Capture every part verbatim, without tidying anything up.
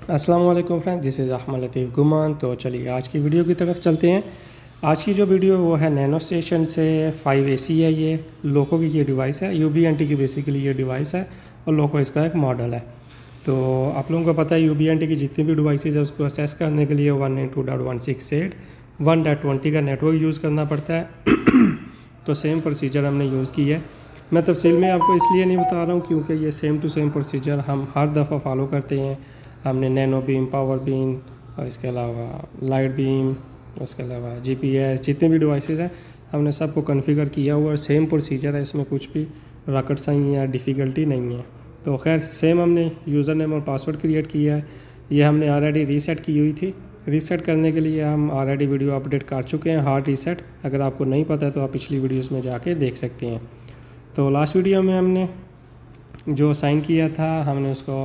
अस्सलाम वालेकुम friends, this is Ahmad Latif Guman. तो चलिए आज की वीडियो की तरफ चलते हैं। आज की जो वीडियो वो है नैनो स्टेशन से फाइव ए सी है। ये लोको की ये डिवाइस है, यू बी एन टी की बेसिकली ये डिवाइस है और लोको इसका एक मॉडल है। तो आप लोगों को पता है यू बी एन टी की जितनी भी डिवाइसेज है उसको असेस करने के लिए one nine two dot one six eight one dot twenty का नेटवर्क यूज़ करना पड़ता है। तो सेम प्रोसीजर हमने यूज़ की है। मैं तफसील में आपको इसलिए नहीं बता रहा हूँ क्योंकि ये सेम टू सेम प्रोसीजर हम हर दफ़ा फॉलो करते हैं। हमने नैनो बीम, पावर बीम और इसके अलावा लाइट बीम, उसके अलावा जी पी एस, जितने भी डिवाइसेस हैं हमने सबको कॉन्फ़िगर किया हुआ और सेम प्रोसीजर है। इसमें कुछ भी रॉकेट साइंस या डिफ़िकल्टी नहीं है। तो खैर सेम हमने यूज़र नेम और पासवर्ड क्रिएट किया है। ये हमने ऑलरेडी रीसेट की हुई थी। रीसेट करने के लिए हम ऑलरेडी वीडियो अपडेट कर चुके हैं, हार्ड रीसेट। अगर आपको नहीं पता है तो आप पिछली वीडियोज़ में जाके देख सकते हैं। तो लास्ट वीडियो में हमने जो असाइन किया था हमने उसको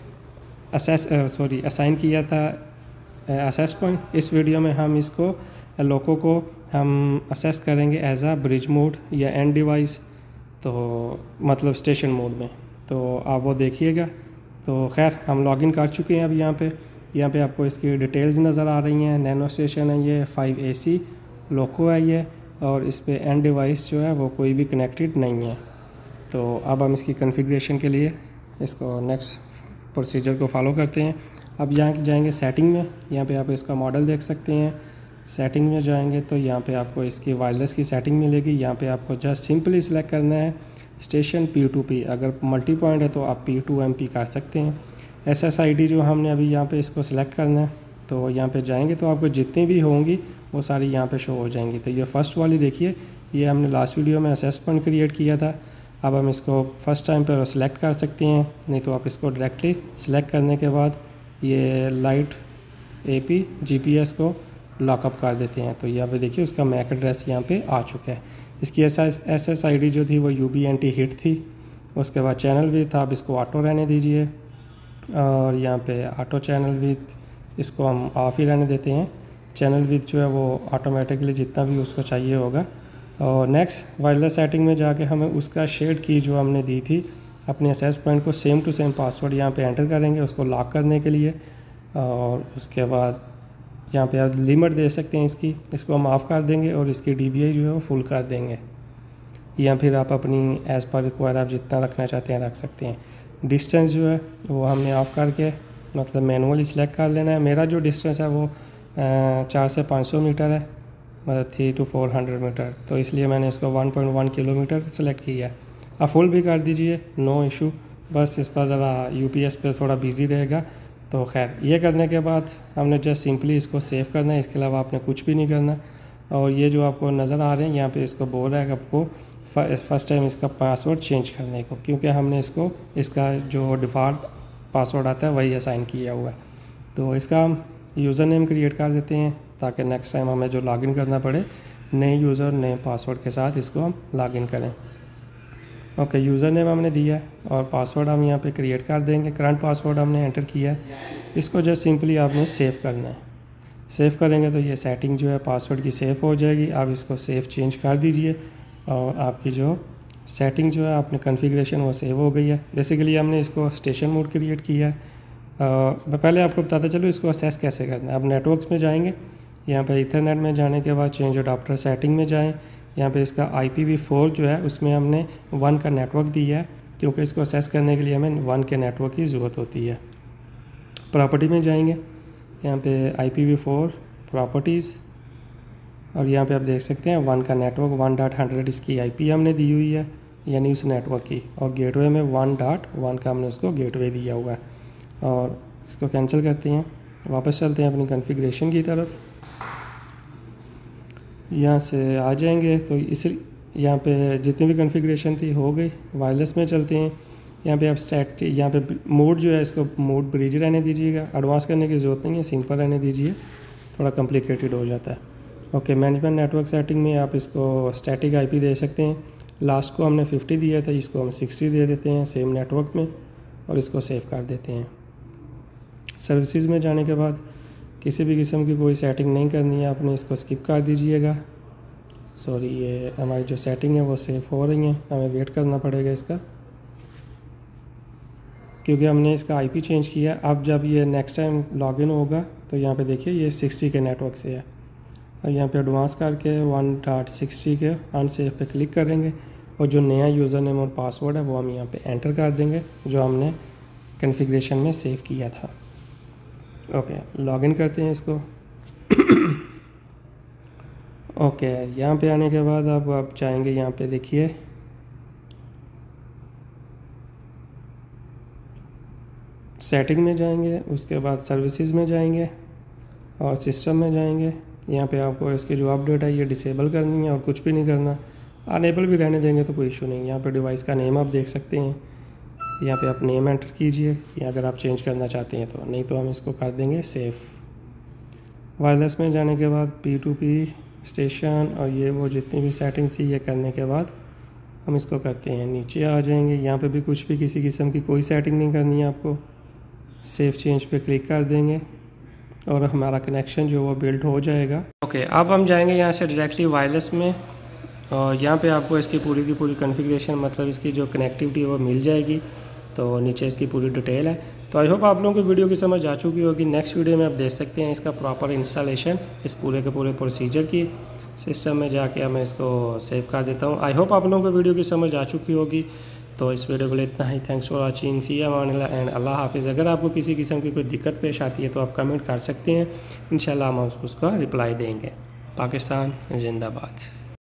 असेस सॉरी असाइन किया था असेस पॉइंट। इस वीडियो में हम इसको लोको को हम असेस करेंगे एज अ ब्रिज मोड या एंड डिवाइस, तो मतलब स्टेशन मोड में। तो आप वो देखिएगा। तो खैर हम लॉगिन कर चुके हैं। अब यहाँ पे यहाँ पे आपको इसकी डिटेल्स नज़र आ रही हैं। नैनो स्टेशन है ये, फाइव ए सी लोको है ये, और इस पर एंड डिवाइस जो है वो कोई भी कनेक्टेड नहीं है। तो अब हम इसकी कॉन्फ़िगरेशन के लिए इसको नेक्स्ट प्रोसीजर को फॉलो करते हैं। अब यहाँ जाएंगे सेटिंग में। यहाँ पे आप इसका मॉडल देख सकते हैं। सेटिंग में जाएंगे तो यहाँ पे आपको इसकी वायरलेस की सेटिंग मिलेगी। यहाँ पे आपको जस्ट सिंपली सिलेक्ट करना है स्टेशन पी टू पी। अगर मल्टी पॉइंट है तो आप पी टू एम पी कर सकते हैं। एस एस आई डी जो हमने अभी यहाँ पे इसको सिलेक्ट करना है, तो यहाँ पे जाएंगे तो आपको जितनी भी होंगी वो सारी यहाँ पे शो हो जाएंगी। तो ये फ़र्स्ट वाली देखिए, ये हमने लास्ट वीडियो में असेस पॉइंट क्रिएट किया था। अब हम इसको फर्स्ट टाइम पर सिलेक्ट कर सकते हैं, नहीं तो आप इसको डायरेक्टली सिलेक्ट करने के बाद ये light A P G P S को लॉकअप कर देते हैं। तो यहाँ पे देखिए उसका मैक एड्रेस यहाँ पे आ चुका है। इसकी S S S I D जो थी वो U B N T hit थी। उसके बाद चैनल विथ आप इसको ऑटो रहने दीजिए, और यहाँ पे ऑटो चैनल विथ इसको हम ऑफ ही रहने देते हैं। चैनल विथ जो है वो ऑटोमेटिकली जितना भी उसको चाहिए होगा। और नेक्स्ट वायरलेस सेटिंग में जाके हमें उसका शेड की जो हमने दी थी अपने एसेस पॉइंट को सेम टू सेम पासवर्ड यहाँ पे एंटर करेंगे उसको लॉक करने के लिए। और उसके बाद यहाँ पे आप लिमिट दे सकते हैं इसकी, इसको हम ऑफ़ कर देंगे और इसकी डी बी आई जो है वो फुल कर देंगे। या फिर आप अपनी एज़ पर रिक्वायर आप जितना रखना चाहते हैं रख सकते हैं। डिस्टेंस जो है वो हमने ऑफ़ करके मतलब मैनुअली सिलेक्ट कर लेना है। मेरा जो डिस्टेंस है वो चार से पाँच सौ मीटर है, मतलब three two four hundred metre. तो इसलिए मैंने इसको one point one kilometre select किया है। आप फुल भी कर दीजिए, नो इशू। बस इस पर ज़रा यू पी एस पे थोड़ा बिजी रहेगा। तो खैर ये करने के बाद हमने जस्ट सिंपली इसको सेव करना है, इसके अलावा आपने कुछ भी नहीं करना। और ये जो आपको नज़र आ रहे हैं यहाँ पे इसको बोल रहा है आपको फर्स्ट टाइम इसका पासवर्ड चेंज करने को, क्योंकि हमने इसको इसका जो डिफ़ॉल्ट पासवर्ड आता है वही असाइन किया हुआ है। तो इसका हम यूज़र नेम क्रिएट कर देते हैं ताकि नेक्स्ट टाइम हमें जो लॉगिन करना पड़े नए यूज़र नए पासवर्ड के साथ इसको हम लॉगिन करें। ओके, यूज़र नेम हमने दिया है और पासवर्ड हम यहाँ पे क्रिएट कर देंगे। करंट पासवर्ड हमने एंटर किया है। इसको जस्ट सिंपली आपने सेव करना है। सेव करेंगे तो ये सेटिंग जो है पासवर्ड की सेव हो जाएगी। आप इसको सेव चेंज कर दीजिए और आपकी जो सेटिंग जो है आपने कॉन्फ़िगरेशन वो सेव हो गई है। बेसिकली हमने इसको स्टेशन मोड क्रिएट किया है। मैं पहले आपको बताता चलूँ इसको असेस कैसे करना है। अब नेटवर्क्स में जाएंगे, यहाँ पे इथरनेट में जाने के बाद चेंज अडॉप्टर सेटिंग में जाएं। यहाँ पे इसका आई पी वी फोर जो है उसमें हमने वन का नेटवर्क दिया है, क्योंकि इसको असेस करने के लिए हमें वन के नेटवर्क की ज़रूरत होती है। प्रॉपर्टी में जाएंगे, यहाँ पे I P V four properties, और यहाँ पे आप देख सकते हैं वन का नेटवर्क वन डॉट हंड्रेड इसकी आई पी हमने दी हुई है, यानी उस नेटवर्क की। और गेटवे में वन डॉट वन का हमने उसको गेटवे दिया हुआ है। और इसको कैंसिल करते हैं, वापस चलते हैं अपनी कॉन्फ़िगरेशन की तरफ। यहाँ से आ जाएंगे तो इस यहाँ पे जितनी भी कॉन्फ़िगरेशन थी हो गई। वायरलेस में चलते हैं। यहाँ पे आप स्टैट यहाँ पे मोड जो है इसको मोड ब्रिज रहने दीजिएगा। एडवांस करने की ज़रूरत नहीं है, सिंपल रहने दीजिए, थोड़ा कॉम्प्लिकेटेड हो जाता है। ओके, मैनेजमेंट नेटवर्क सेटिंग में आप इसको स्टैटिक आईपी दे सकते हैं। लास्ट को हमने फिफ्टी दिया था, इसको हम सिक्सटी दे देते हैं सेम नेटवर्क में, और इसको सेव कर देते हैं। सर्विसेज में जाने के बाद किसी भी किस्म की कोई सेटिंग नहीं करनी है, आपने इसको स्किप कर दीजिएगा। सॉरी, ये हमारी जो सेटिंग है वो सेव हो रही है, हमें वेट करना पड़ेगा इसका। क्योंकि हमने इसका आईपी चेंज किया। अब जब ये नेक्स्ट टाइम लॉगिन होगा तो यहाँ पे देखिए ये सिक्सटी के नेटवर्क से है। और यहाँ पे एडवांस करके वन डॉट सिक्सटी के अनसेव पे क्लिक करेंगे और जो नया यूज़र नेम और पासवर्ड है वो हम यहाँ पे एंटर कर देंगे जो हमने कॉन्फ़िगरेशन में सेव किया था। ओके, लॉगिन करते हैं इसको। ओके, यहाँ पे आने के बाद आप आप चाहेंगे यहाँ पे देखिए सेटिंग में जाएंगे, उसके बाद सर्विसेज में जाएंगे और सिस्टम में जाएंगे। यहाँ पे आपको इसकी जो अपडेट है ये डिसेबल करनी है और कुछ भी नहीं करना। अनेबल भी रहने देंगे तो कोई इशू नहीं। यहाँ पे डिवाइस का नेम आप देख सकते हैं, यहाँ पे आप नेम एंटर कीजिए या अगर आप चेंज करना चाहते हैं तो, नहीं तो हम इसको कर देंगे सेव। वायरलेस में जाने के बाद पी टू पी स्टेशन और ये वो जितनी भी सेटिंग्स थी ये करने के बाद हम इसको करते हैं, नीचे आ जाएंगे। यहाँ पे भी कुछ भी किसी किस्म की कोई सेटिंग नहीं करनी है आपको। सेव चेंज पे क्लिक कर देंगे और हमारा कनेक्शन जो वो बिल्ड हो जाएगा। ओके, अब हम जाएंगे यहाँ से डायरेक्टली वायरलेस में और यहाँ पे आपको इसकी पूरी की पूरी कॉन्फ़िगरेशन मतलब इसकी जो कनेक्टिविटी है वो मिल जाएगी। तो नीचे इसकी पूरी डिटेल है। तो आई होप आप लोगों को वीडियो की समझ आ चुकी होगी। नेक्स्ट वीडियो में आप देख सकते हैं इसका प्रॉपर इंस्टॉलेशन, इस पूरे के पूरे प्रोसीजर की। सिस्टम में जाके मैं इसको सेव कर देता हूँ। आई होप आप लोगों को वीडियो की समझ आ चुकी होगी। तो इस वीडियो के लिए इतना ही। Thanks for watching. फी अमान अल्लाह एंड अल्लाह हाफिज़। अगर आपको किसी किस्म की कोई दिक्कत पेश आती है तो आप कमेंट कर सकते हैं, इंशाल्लाह हम उसका रिप्लाई देंगे। पाकिस्तान जिंदाबाद।